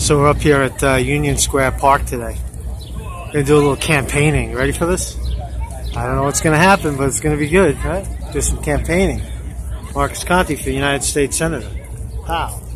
So we're up here at Union Square Park today. We're going to do a little campaigning. Ready for this? I don't know what's going to happen, but it's going to be good, right? Do some campaigning. Marcus Conte for United States Senator. How?